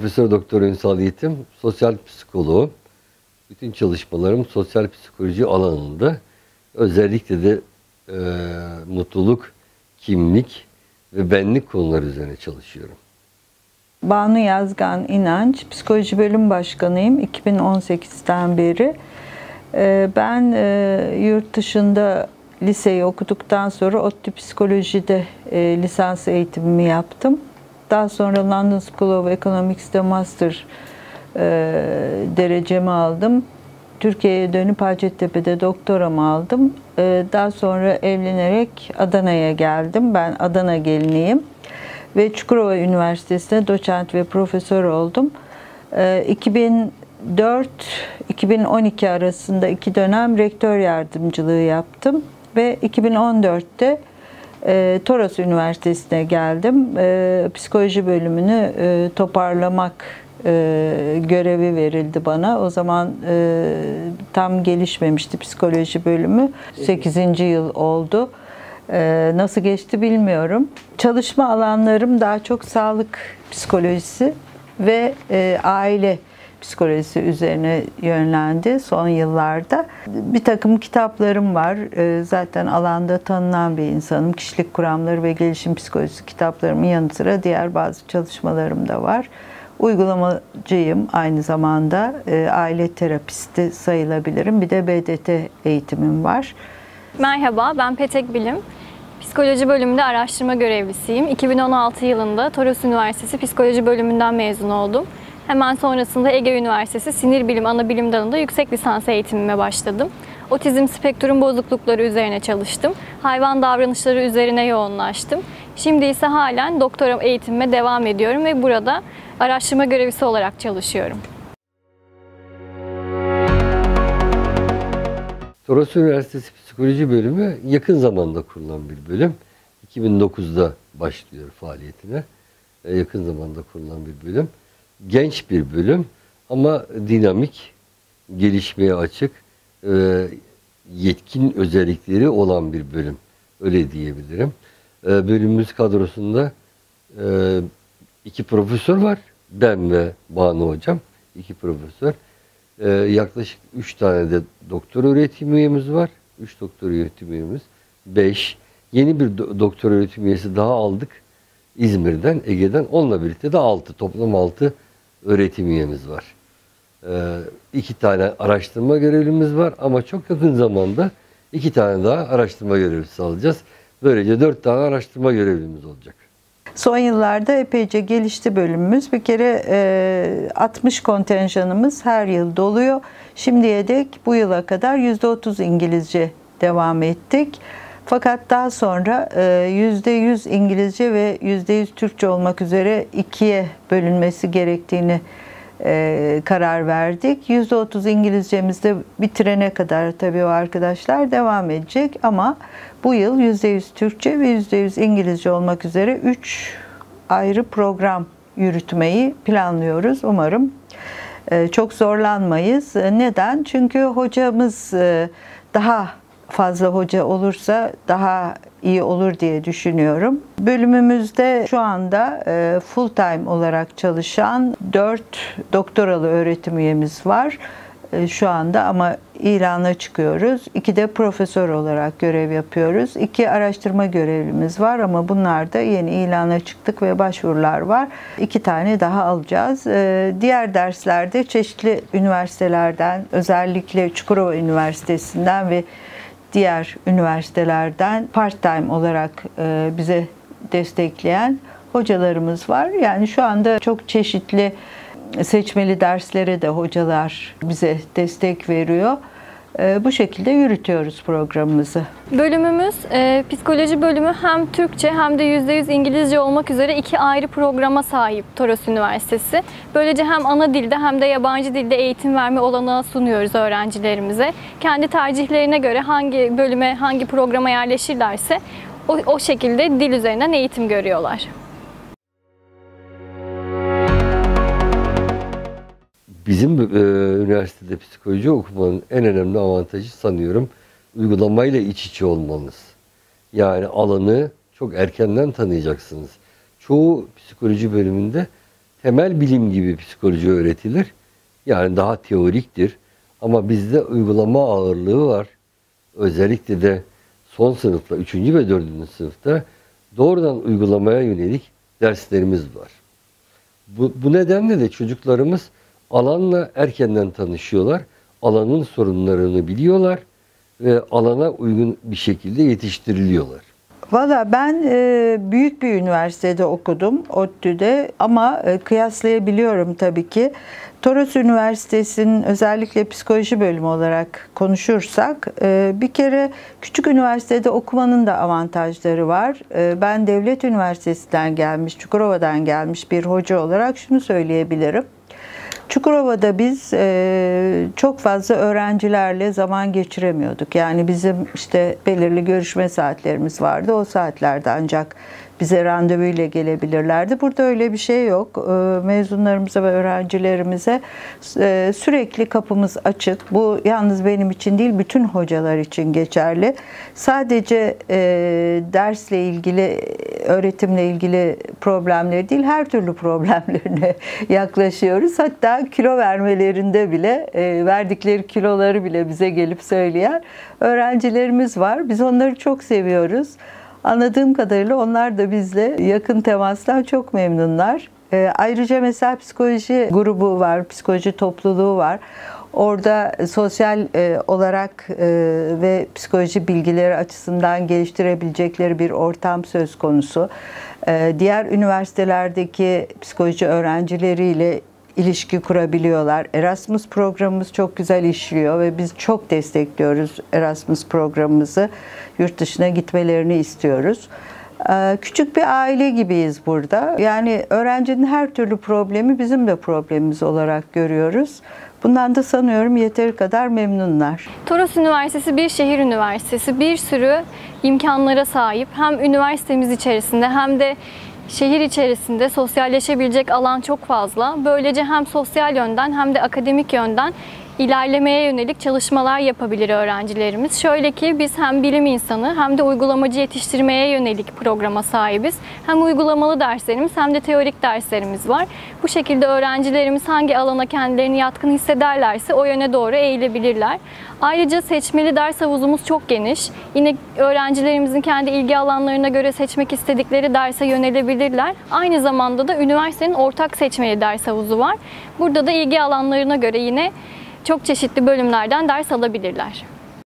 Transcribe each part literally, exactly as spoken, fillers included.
Profesör Doktor Ünsal Yetim, sosyal psikoloğum. Bütün çalışmalarım sosyal psikoloji alanında. Özellikle de e, mutluluk, kimlik ve benlik konuları üzerine çalışıyorum. Banu Yazgan İnanç, Psikoloji Bölüm Başkanıyım iki bin on sekizden beri. Ben yurt dışında liseyi okuduktan sonra ODTÜ Psikoloji'de lisans eğitimimi yaptım. Daha sonra London School of Economics'te master derecemi aldım. Türkiye'ye dönüp Hacettepe'de doktoramı aldım. Daha sonra evlenerek Adana'ya geldim. Ben Adana geliniyim. Ve Çukurova Üniversitesi'nde doçent ve profesör oldum. iki bin dört iki bin on iki arasında iki dönem rektör yardımcılığı yaptım. Ve iki bin on dörtte e, Toros Üniversitesi'ne geldim. E, psikoloji bölümünü e, toparlamak e, görevi verildi bana. O zaman e, tam gelişmemişti psikoloji bölümü. sekizinci yıl oldu. Ee, nasıl geçti bilmiyorum. Çalışma alanlarım daha çok sağlık psikolojisi ve e, aile psikolojisi üzerine yönlendi son yıllarda. Bir takım kitaplarım var. E, zaten alanda tanınan bir insanım. Kişilik kuramları ve gelişim psikolojisi kitaplarımın yanı sıra diğer bazı çalışmalarım da var. Uygulamacıyım aynı zamanda. E, aile terapisti sayılabilirim. Bir de B D T eğitimim var. Merhaba, ben Petek Bilim. Psikoloji bölümünde araştırma görevlisiyim. iki bin on altı yılında Toros Üniversitesi Psikoloji bölümünden mezun oldum. Hemen sonrasında Ege Üniversitesi Sinir Bilim Anabilim dalında yüksek lisans eğitimime başladım. Otizm spektrum bozuklukları üzerine çalıştım. Hayvan davranışları üzerine yoğunlaştım. Şimdi ise halen doktora eğitimime devam ediyorum ve burada araştırma görevlisi olarak çalışıyorum. Toros Üniversitesi Psikoloji Bölümü yakın zamanda kurulan bir bölüm. iki bin dokuzda başlıyor faaliyetine. Yakın zamanda kurulan bir bölüm. Genç bir bölüm ama dinamik, gelişmeye açık, yetkin özellikleri olan bir bölüm. Öyle diyebilirim. Bölümümüz kadrosunda iki profesör var. Ben ve Banu Hocam. İki profesör. Ee, yaklaşık üç tane de doktor öğretim üyemiz var. üç doktor öğretim üyemiz. beş. Yeni bir do doktor öğretim üyesi daha aldık. İzmir'den, Ege'den. Onunla birlikte de altı. Toplam altı öğretim üyemiz var. Ee, iki tane araştırma görevlimiz var ama çok yakın zamanda iki tane daha araştırma görevlisi alacağız. Böylece dört tane araştırma görevlimiz olacak. Son yıllarda epeyce gelişti bölümümüz. Bir kere e, altmış kontenjanımız her yıl doluyor. Şimdiye dek bu yıla kadar yüzde otuz İngilizce devam ettik. Fakat daha sonra e, yüzde yüz İngilizce ve yüzde yüz Türkçe olmak üzere ikiye bölünmesi gerektiğini e, karar verdik. yüzde otuz İngilizcemizde bitirene kadar tabii o arkadaşlar devam edecek ama bu yıl yüzde yüz Türkçe ve yüzde yüz İngilizce olmak üzere üç ayrı program yürütmeyi planlıyoruz. Umarım çok zorlanmayız. Neden? Çünkü hocamız daha fazla hoca olursa daha iyi olur diye düşünüyorum. Bölümümüzde şu anda full time olarak çalışan dört doktoralı öğretim üyemiz var şu anda ama ilana çıkıyoruz. İki de profesör olarak görev yapıyoruz. İki araştırma görevlimiz var ama bunlar da yeni ilana çıktık ve başvurular var. İki tane daha alacağız. Diğer derslerde çeşitli üniversitelerden, özellikle Çukurova Üniversitesi'nden ve diğer üniversitelerden part-time olarak bize destekleyen hocalarımız var. Yani şu anda çok çeşitli seçmeli derslere de hocalar bize destek veriyor. Bu şekilde yürütüyoruz programımızı. Bölümümüz, e, psikoloji bölümü hem Türkçe hem de yüzde yüz İngilizce olmak üzere iki ayrı programa sahip Toros Üniversitesi. Böylece hem ana dilde hem de yabancı dilde eğitim verme olanağı sunuyoruz öğrencilerimize. Kendi tercihlerine göre hangi bölüme, hangi programa yerleşirlerse o, o şekilde dil üzerinden eğitim görüyorlar. Bizim e, üniversitede psikoloji okumanın en önemli avantajı sanıyorum uygulamayla iç içe olmanız. Yani alanı çok erkenden tanıyacaksınız. Çoğu psikoloji bölümünde temel bilim gibi psikoloji öğretilir. Yani daha teoriktir. Ama bizde uygulama ağırlığı var. Özellikle de son sınıfta, üçüncü ve dördüncü sınıfta doğrudan uygulamaya yönelik derslerimiz var. Bu, bu nedenle de çocuklarımız alanla erkenden tanışıyorlar. Alanın sorunlarını biliyorlar ve alana uygun bir şekilde yetiştiriliyorlar. Valla ben e, büyük bir üniversitede okudum, ODTÜ'de, ama e, kıyaslayabiliyorum tabii ki. Toros Üniversitesi'nin özellikle psikoloji bölümü olarak konuşursak, e, bir kere küçük üniversitede okumanın da avantajları var. E, ben Devlet Üniversitesi'nden gelmiş, Çukurova'dan gelmiş bir hoca olarak şunu söyleyebilirim. Çukurova'da biz e, çok fazla öğrencilerle zaman geçiremiyorduk. Yani bizim işte belirli görüşme saatlerimiz vardı. O saatlerde ancak bize randevuyla gelebilirlerdi. Burada öyle bir şey yok. E, mezunlarımıza ve öğrencilerimize e, sürekli kapımız açık. Bu yalnız benim için değil, bütün hocalar için geçerli. Sadece e, dersle ilgili, öğretimle ilgili problemleri değil, her türlü problemlerine yaklaşıyoruz. Hatta kilo vermelerinde bile, e, verdikleri kiloları bile bize gelip söyleyen öğrencilerimiz var. Biz onları çok seviyoruz. Anladığım kadarıyla onlar da bizle yakın temastan çok memnunlar. E, ayrıca mesela psikoloji grubu var, psikoloji topluluğu var. Orada sosyal e, olarak e, ve psikoloji bilgileri açısından geliştirebilecekleri bir ortam söz konusu. E, diğer üniversitelerdeki psikoloji öğrencileriyle ilişki kurabiliyorlar. Erasmus programımız çok güzel işliyor ve biz çok destekliyoruz Erasmus programımızı. Yurt dışına gitmelerini istiyoruz. Küçük bir aile gibiyiz burada. Yani öğrencinin her türlü problemi bizim de problemimiz olarak görüyoruz. Bundan da sanıyorum yeteri kadar memnunlar. Toros Üniversitesi bir şehir üniversitesi. Bir sürü imkanlara sahip. Hem üniversitemiz içerisinde hem de şehir içerisinde sosyalleşebilecek alan çok fazla. Böylece hem sosyal yönden hem de akademik yönden ilerlemeye yönelik çalışmalar yapabilir öğrencilerimiz. Şöyle ki biz hem bilim insanı hem de uygulamacı yetiştirmeye yönelik programa sahibiz. Hem uygulamalı derslerimiz hem de teorik derslerimiz var. Bu şekilde öğrencilerimiz hangi alana kendilerini yatkın hissederlerse o yöne doğru eğilebilirler. Ayrıca seçmeli ders havuzumuz çok geniş. Yine öğrencilerimizin kendi ilgi alanlarına göre seçmek istedikleri derse yönelebilirler. Aynı zamanda da üniversitenin ortak seçmeli ders havuzu var. Burada da ilgi alanlarına göre yine çok çeşitli bölümlerden ders alabilirler.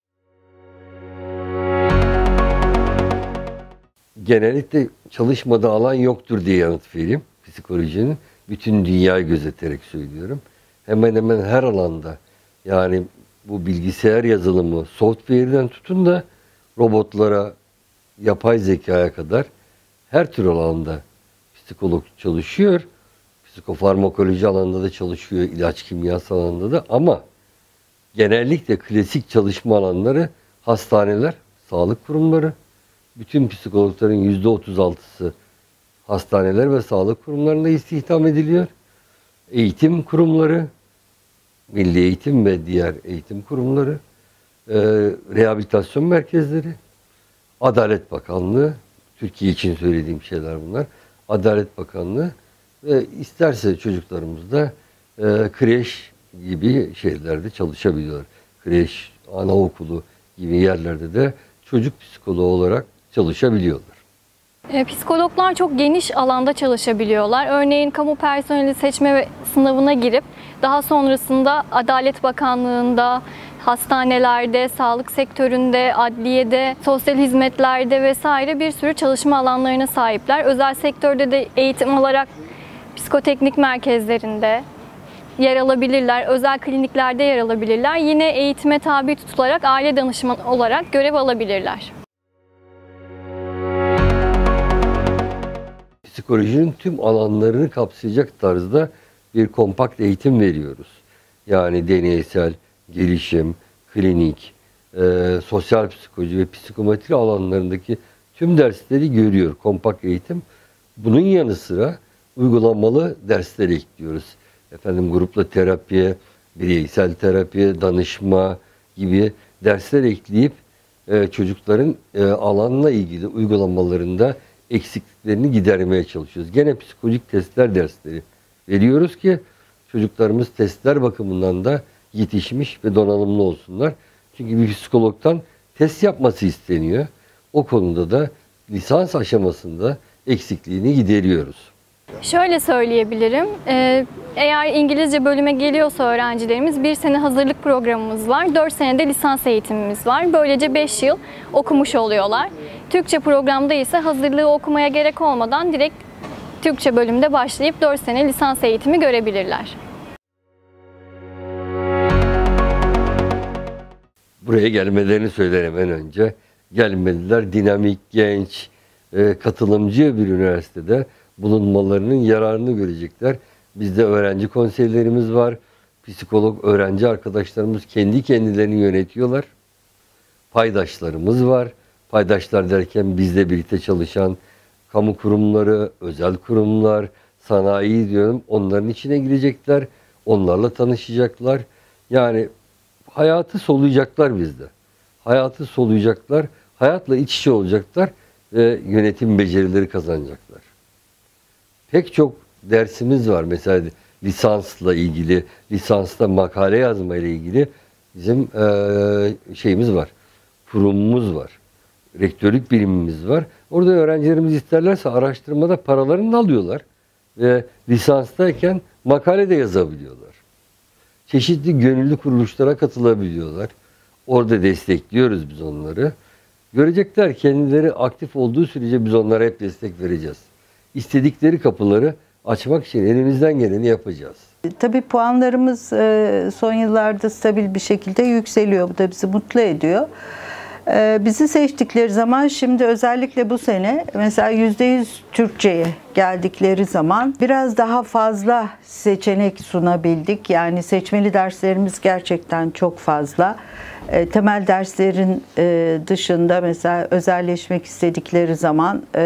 Genellikle çalışmadığı alan yoktur diye yanıt vereyim. Psikolojinin bütün dünyayı gözeterek söylüyorum. Hemen hemen her alanda, yani bu bilgisayar yazılımı, software'den tutun da robotlara, yapay zekaya kadar her tür alanda psikolog çalışıyor. Psikofarmakoloji alanında da çalışıyor, ilaç kimyası alanında da, ama genellikle klasik çalışma alanları hastaneler, sağlık kurumları. Bütün psikologların yüzde otuz altısı hastaneler ve sağlık kurumlarında istihdam ediliyor. Eğitim kurumları, milli eğitim ve diğer eğitim kurumları, e, rehabilitasyon merkezleri, Adalet Bakanlığı, Türkiye için söylediğim şeyler bunlar. Adalet Bakanlığı ve isterse çocuklarımız da e, kreş gibi şeylerde çalışabiliyorlar. Kreş, anaokulu gibi yerlerde de çocuk psikoloğu olarak çalışabiliyorlar. E, psikologlar çok geniş alanda çalışabiliyorlar. Örneğin kamu personeli seçme sınavına girip daha sonrasında Adalet Bakanlığı'nda, hastanelerde, sağlık sektöründe, adliyede, sosyal hizmetlerde vesaire bir sürü çalışma alanlarına sahipler. Özel sektörde de eğitim alarak psikoteknik merkezlerinde yer alabilirler, özel kliniklerde yer alabilirler. Yine eğitime tabi tutularak aile danışmanı olarak görev alabilirler. Psikolojinin tüm alanlarını kapsayacak tarzda bir kompakt eğitim veriyoruz. Yani deneysel, gelişim, klinik, e, sosyal psikoloji ve psikometri alanlarındaki tüm dersleri görüyor kompakt eğitim. Bunun yanı sıra uygulamalı dersler ekliyoruz. Efendim grupla terapiye, bireysel terapiye, danışma gibi dersler ekleyip e, çocukların e, alanla ilgili uygulamalarında eksikliklerini gidermeye çalışıyoruz. Gene psikolojik testler dersleri veriyoruz ki çocuklarımız testler bakımından da yetişmiş ve donanımlı olsunlar. Çünkü bir psikologdan test yapması isteniyor. O konuda da lisans aşamasında eksikliğini gideriyoruz. Şöyle söyleyebilirim. Ee, eğer İngilizce bölüme geliyorsa öğrencilerimiz bir sene hazırlık programımız var. dört senede lisans eğitimimiz var. Böylece beş yıl okumuş oluyorlar. Türkçe programda ise hazırlığı okumaya gerek olmadan direkt Türkçe bölümde başlayıp dört sene lisans eğitimi görebilirler. Buraya gelmelerini söylerim en önce. Gelmeliler, dinamik, genç, e, katılımcı bir üniversitede bulunmalarının yararını görecekler. Bizde öğrenci konseylerimiz var. Psikolog öğrenci arkadaşlarımız kendi kendilerini yönetiyorlar. Paydaşlarımız var. Paydaşlar derken bizle birlikte çalışan kamu kurumları, özel kurumlar, sanayi diyorum. Onların içine girecekler. Onlarla tanışacaklar. Yani hayatı soluyacaklar bizde. Hayatı soluyacaklar. Hayatla iç içe olacaklar ve yönetim becerileri kazanacaklar. Pek çok dersimiz var. Mesela lisansla ilgili, lisansta makale yazma ile ilgili bizim e, şeyimiz var. Kurumumuz var. Rektörlük birimimiz var. Orada öğrencilerimiz isterlerse araştırmada paralarını alıyorlar. Ve lisanstayken makale de yazabiliyorlar. Çeşitli gönüllü kuruluşlara katılabiliyorlar. Orada destekliyoruz biz onları. Görecekler kendileri aktif olduğu sürece biz onlara hep destek vereceğiz. İstedikleri kapıları açmak için elimizden geleni yapacağız. Tabii puanlarımız e, son yıllarda stabil bir şekilde yükseliyor. Bu da bizi mutlu ediyor. E, Bizi seçtikleri zaman şimdi özellikle bu sene mesela yüzde yüz Türkçe'ye geldikleri zaman biraz daha fazla seçenek sunabildik. Yani seçmeli derslerimiz gerçekten çok fazla. E, temel derslerin e, dışında mesela özelleşmek istedikleri zaman e,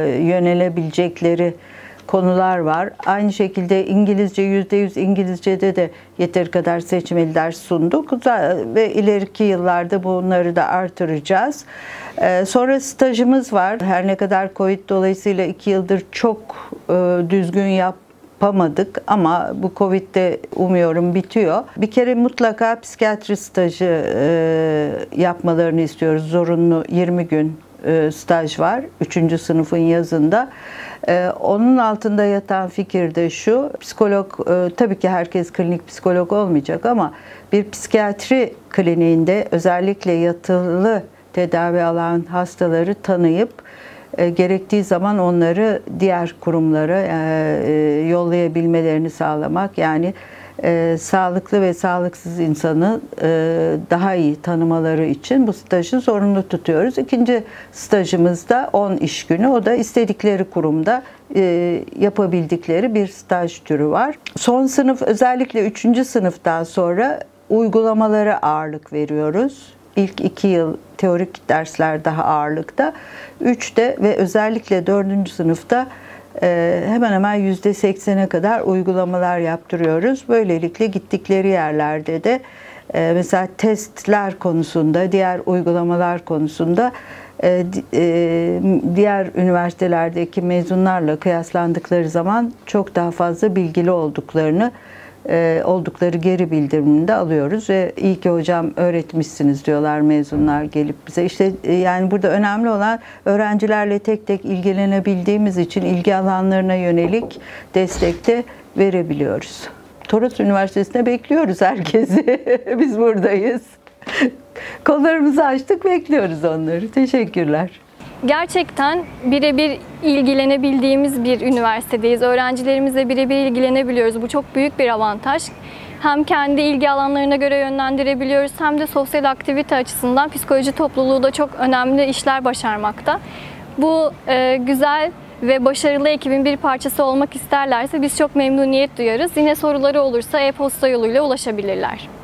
yönelebilecekleri konular var. Aynı şekilde İngilizce, yüzde yüz İngilizce'de de yeteri kadar seçmeli ders sunduk ve ileriki yıllarda bunları da artıracağız. Ee, sonra stajımız var. Her ne kadar Covid dolayısıyla iki yıldır çok e, düzgün yapamadık ama bu Covid'de umuyorum bitiyor. Bir kere mutlaka psikiyatri stajı e, yapmalarını istiyoruz. Zorunlu yirmi gün e, staj var. üçüncü sınıfın yazında. Ee, onun altında yatan fikir de şu, psikolog, e, tabii ki herkes klinik psikolog olmayacak ama bir psikiyatri kliniğinde özellikle yatılı tedavi alan hastaları tanıyıp e, gerektiği zaman onları diğer kurumlara e, e, yollayabilmelerini sağlamak. Yani e, sağlıklı ve sağlıksız insanı e, daha iyi tanımaları için bu stajı zorunlu tutuyoruz. İkinci stajımız da on iş günü. O da istedikleri kurumda e, yapabildikleri bir staj türü var. Son sınıf özellikle üçüncü sınıftan sonra uygulamalara ağırlık veriyoruz. İlk iki yıl teorik dersler daha ağırlıkta. Üçte ve özellikle dördüncü sınıfta hemen hemen yüzde seksene kadar uygulamalar yaptırıyoruz. Böylelikle gittikleri yerlerde de mesela testler konusunda, diğer uygulamalar konusunda diğer üniversitelerdeki mezunlarla kıyaslandıkları zaman çok daha fazla bilgili olduklarını oldukları geri bildirimini de alıyoruz ve iyi ki hocam öğretmişsiniz diyorlar mezunlar gelip bize. İşte yani burada önemli olan öğrencilerle tek tek ilgilenebildiğimiz için ilgi alanlarına yönelik destek de verebiliyoruz. Toros Üniversitesi'ne bekliyoruz herkesi. Biz buradayız. Kollarımızı açtık, bekliyoruz onları. Teşekkürler. Gerçekten birebir ilgilenebildiğimiz bir üniversitedeyiz. Öğrencilerimizle birebir ilgilenebiliyoruz. Bu çok büyük bir avantaj. Hem kendi ilgi alanlarına göre yönlendirebiliyoruz hem de sosyal aktivite açısından psikoloji topluluğu da çok önemli işler başarmakta. Bu e, güzel ve başarılı ekibin bir parçası olmak isterlerse biz çok memnuniyet duyarız. Yine soruları olursa e-posta yoluyla ulaşabilirler.